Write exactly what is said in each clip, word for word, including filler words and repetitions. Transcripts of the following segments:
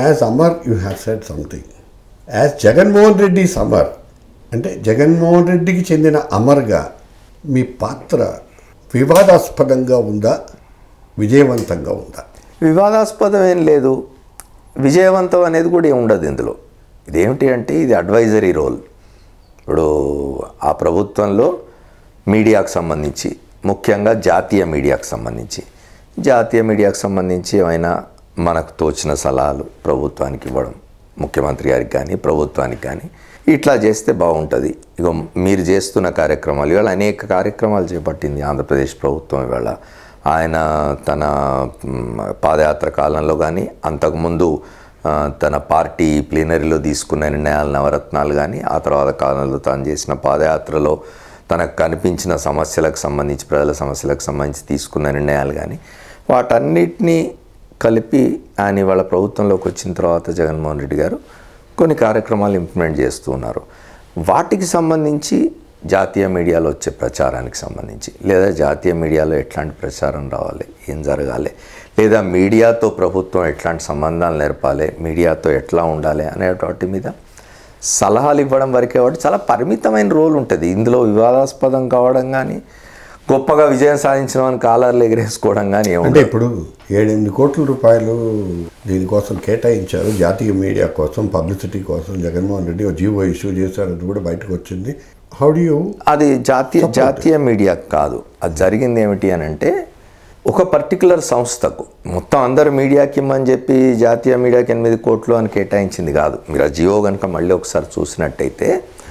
As Amar you have said something. As Jaganmohan Reddy Amar అంటే జగన్మోహన్ రెడ్డికి చెందిన అమర్గా మీ పాత్ర వివాదాస్పదంగా ఉందా, విజయవంతంగా ఉందా? వివాదాస్పదం ఏం లేదు, విజయవంతం అనేది కూడా ఏమి ఉండదు ఇందులో. ఇదేమిటి అంటే ఇది అడ్వైజరీ రోల్. ఇప్పుడు ఆ ప్రభుత్వంలో మీడియాకు సంబంధించి, ముఖ్యంగా జాతీయ మీడియాకు సంబంధించి జాతీయ మీడియాకు సంబంధించి ఏమైనా మనకు తోచిన సలహాలు ప్రభుత్వానికి ఇవ్వడం, ముఖ్యమంత్రి గారికి కానీ ప్రభుత్వానికి కానీ, ఇట్లా చేస్తే బాగుంటుంది. ఇక మీరు చేస్తున్న కార్యక్రమాలు, ఇవాళ అనేక కార్యక్రమాలు చేపట్టింది ఆంధ్రప్రదేశ్ ప్రభుత్వం. ఇవాళ ఆయన తన పాదయాత్ర కాలంలో కానీ, అంతకుముందు తన పార్టీ ప్లీనరీలో తీసుకున్న నిర్ణయాలు, నవరత్నాలు కానీ, ఆ తర్వాత కాలంలో తాను చేసిన పాదయాత్రలో తనకు కనిపించిన సమస్యలకు సంబంధించి, ప్రజల సమస్యలకు సంబంధించి తీసుకున్న నిర్ణయాలు కానీ, వాటన్నిటినీ కలిపి ఆయన ఇవాళ ప్రభుత్వంలోకి వచ్చిన తర్వాత జగన్మోహన్ రెడ్డి గారు కొన్ని కార్యక్రమాలు ఇంప్లిమెంట్ చేస్తూ ఉన్నారు. వాటికి సంబంధించి జాతీయ మీడియాలో వచ్చే ప్రచారానికి సంబంధించి, లేదా జాతీయ మీడియాలో ఎట్లాంటి ప్రచారం రావాలి, ఏం జరగాలి, లేదా మీడియాతో ప్రభుత్వం ఎట్లాంటి సంబంధాలు నేర్పాలి, మీడియాతో ఎట్లా ఉండాలి అనేటువంటి మీద సలహాలు ఇవ్వడం వరకే. వాటి చాలా పరిమితమైన రోల్ ఉంటుంది. ఇందులో వివాదాస్పదం కావడం కానీ, గొప్పగా విజయం సాధించిన అని కాలర్లు ఎగరేసుకోవడం కానీ అంటే ఇప్పుడు ఏడెనిమిది కోట్ల రూపాయలు దీనికోసం కేటాయించారు, జాతీయ మీడియా కోసం, పబ్లిసిటీ కోసం. జగన్మోహన్ రెడ్డి ఒక జీవో ఇష్యూ చేశారని కూడా బయటకు వచ్చింది. హౌ డు యూ అది జాతీయ జాతీయ మీడియా కాదు, అది జరిగింది ఏమిటి అని అంటే, ఒక పర్టికులర్ సంస్థకు మొత్తం అందరు మీడియాకి ఇమ్మని చెప్పి జాతీయ మీడియాకి ఎనిమిది కోట్లు అని కేటాయించింది కాదు. మీరు ఆ జియో కనుక మళ్ళీ ఒకసారి చూసినట్టయితే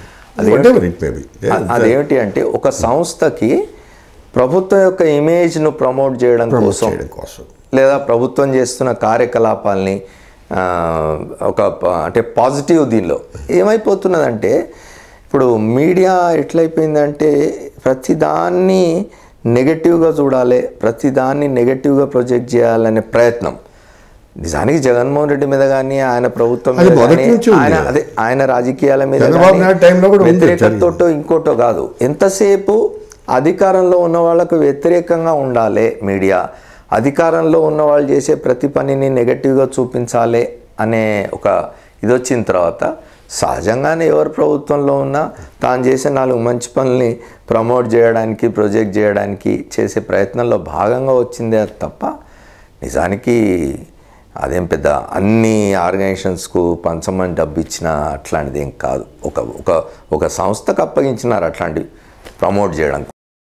అదేమిటి అంటే, ఒక సంస్థకి ప్రభుత్వం యొక్క ఇమేజ్ను ప్రమోట్ చేయడం కోసం, లేదా ప్రభుత్వం చేస్తున్న కార్యకలాపాలని ఒక అంటే పాజిటివ్, దీనిలో ఏమైపోతున్నదంటే, ఇప్పుడు మీడియా ఎట్లయిపోయిందంటే ప్రతిదాన్ని నెగటివ్గా చూడాలి, ప్రతిదాన్ని నెగటివ్గా ప్రొజెక్ట్ చేయాలనే ప్రయత్నం. నిజానికి జగన్మోహన్ రెడ్డి మీద కానీ, ఆయన ప్రభుత్వం మీద కానీ, ఆయన అదే ఆయన రాజకీయాల మీద వ్యతిరేకతతో ఇంకోటో కాదు, ఎంతసేపు అధికారంలో ఉన్న వాళ్ళకు వ్యతిరేకంగా ఉండాలి మీడియా, అధికారంలో ఉన్న వాళ్ళు చేసే ప్రతి పనిని నెగటివ్గా చూపించాలి అనే ఒక ఇది వచ్చిన తర్వాత, సహజంగానే ఎవరు ప్రభుత్వంలో ఉన్నా తాను చేసే నాలుగు మంచి పనుల్ని ప్రమోట్ చేయడానికి, ప్రొజెక్ట్ చేయడానికి చేసే ప్రయత్నంలో భాగంగా వచ్చిందే తప్ప, నిజానికి అదేం పెద్ద అన్ని ఆర్గనైజేషన్స్కు పంచమని డబ్బు ఇచ్చిన అట్లాంటిది ఏం కాదు. ఒక ఒక ఒక సంస్థకు అప్పగించినారు అట్లాంటివి ప్రమోట్ చేయడానికి.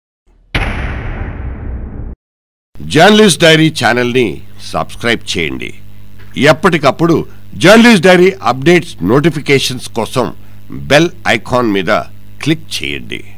జర్నలిస్ట్ డైరీ ఛానల్ని సబ్స్క్రైబ్ చేయండి. ఎప్పటికప్పుడు జర్నలిస్ట్ డైరీ అప్డేట్స్ నోటిఫికేషన్స్ కోసం బెల్ ఐకాన్ మీద క్లిక్ చేయండి.